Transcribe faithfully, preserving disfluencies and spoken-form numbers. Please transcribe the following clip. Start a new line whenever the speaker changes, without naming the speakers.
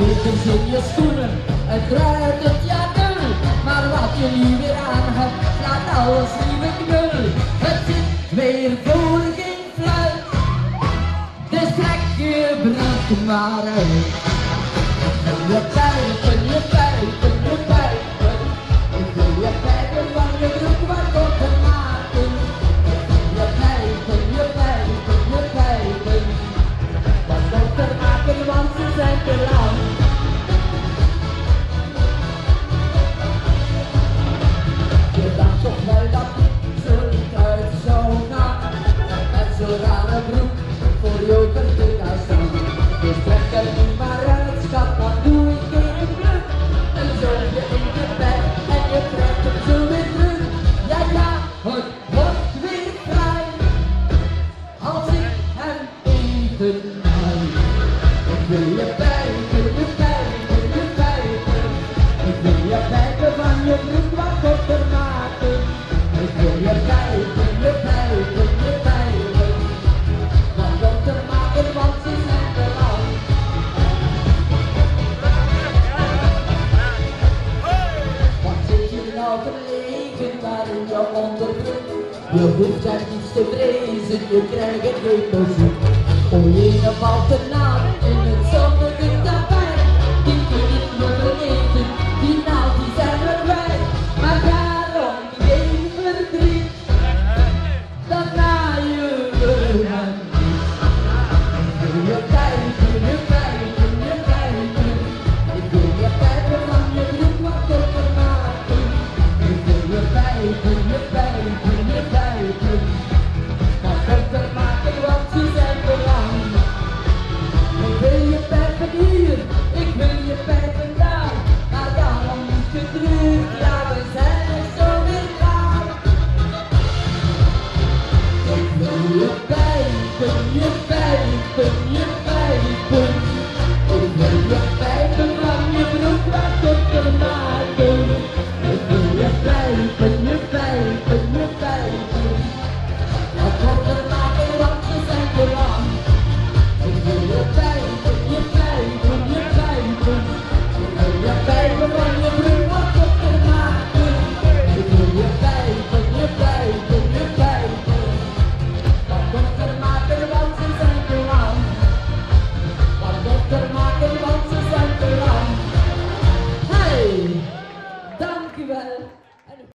Kikkers in je schoenen, het draait het jaar nul. Maar wat je nu weer aan hebt, laat alles lieve knul. Het zit weer voor geen fluit, dus trek je broek maar uit. Je pijpen, je pijpen, je pijpen. Ik wil je pijpen van je broek, wat komt te maken? Je pijpen, je pijpen, je pijpen. Wat komt te maken, want ze zijn te lang. Je dacht toch wel dat ze niet uit zou gaan, met zo'n rare broek voor joker te gaan staan. Dus trek er nu maar uit, schat, dan doe ik geen druk. En zo je in je bed en je trekt hem zo weer terug. Ja, ja, het wordt weer vrij, als ik hem even haal. Ik wil je pijpen, je pijpen, je pijpen. Ik wil je pijpen van je broek, wat komt er maken? Ik wil je pijpen, je pijpen, je pijpen. Wat komt er maken, want ze zijn te lang. Wat zit je nou te leven daar in je onderbroek? Je hoeft er niets te vrezen, je krijgt het geen bezoek. O je valt te naam in het zonnige tapijt. Die kun je niet meer vergeten, die naald die zijn erbij. Maar daarom geen verdriet, dan naaien we hem niet. Ik wil je pijpen, je pijpen, je pijpen. Ik wil je pijpen van je broek, wat komt er maken? Ik wil je pijpen, je pijpen, je pijpen. Wat komt er maken, want ze zijn te lang. Ik wil je pijpen hier, ik wil je pijpen daar. Maar daarom moet je terug, ja we zijn er zo weer klaar. Ik wil je pijpen, je pijpen, je pijpen. Ik wil je pijpen van je broek, wat komt er maken? Ik wil je pijpen, je pijpen, je pijpen. Wat komt er maken, want ze zijn te lang. Ik wil je pijpen, je pijpen, je pijpen. Ik wil je pijpen van je broek, wat komt er maken? Ik wil je pijpen, je pijpen, je pijpen. Wat komt er maken, want ze zijn te lang. Wat komt er maken, want ze zijn te lang. Hey, dankjewel.